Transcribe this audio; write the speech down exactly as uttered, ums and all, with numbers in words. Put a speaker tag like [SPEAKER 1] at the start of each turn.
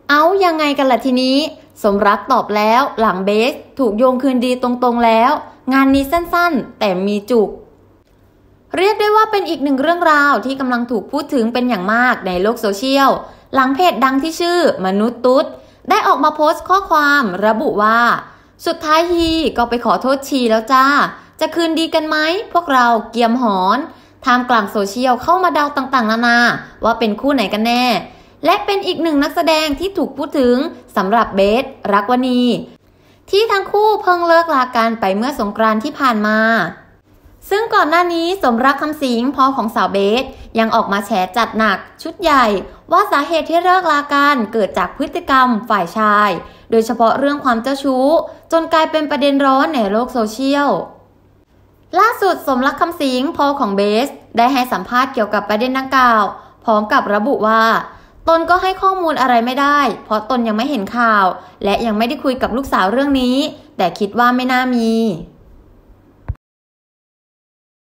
[SPEAKER 1] เอายังไงกันล่ะทีนี้สมรักตอบแล้วหลังเบสถูกโยงคืนดีตรงๆแล้วงานนี้สั้นๆแต่มีจุกเรียกได้ว่าเป็นอีกหนึ่งเรื่องราวที่กำลังถูกพูดถึงเป็นอย่างมากในโลกโซเชียลหลังเพจดังที่ชื่อมนุษย์ตุ๊ดได้ออกมาโพสต์ข้อความระบุว่าสุดท้ายฮีก็ไปขอโทษชีแล้วจ้าจะคืนดีกันไหมพวกเราเกียมหอนท่ามกลางโซเชียลเข้ามาเดาต่างๆนานาว่าเป็นคู่ไหนกันแน่และเป็นอีกหนึ่งนักแสดงที่ถูกพูดถึงสำหรับเบสรักวณีที่ทั้งคู่เพิ่งเลิกลากันไปเมื่อสงกรานต์ที่ผ่านมาซึ่งก่อนหน้านี้สมรักคำสิงพ่อของสาวเบสยังออกมาแฉจัดหนักชุดใหญ่ว่าสาเหตุที่เลิกลากันเกิดจากพฤติกรรมฝ่ายชายโดยเฉพาะเรื่องความเจ้าชู้จนกลายเป็นประเด็นร้อนในโลกโซเชียลล่าสุดสมรักคำสิงพ่อของเบสได้ให้สัมภาษณ์เกี่ยวกับประเด็นดังกล่าวพร้อมกับระบุว่าตนก็ให้ข้อมูลอะไรไม่ได้เพราะตนยังไม่เห็นข่าวและยังไม่ได้คุยกับลูกสาวเรื่องนี้แต่คิดว่าไม่น่ามี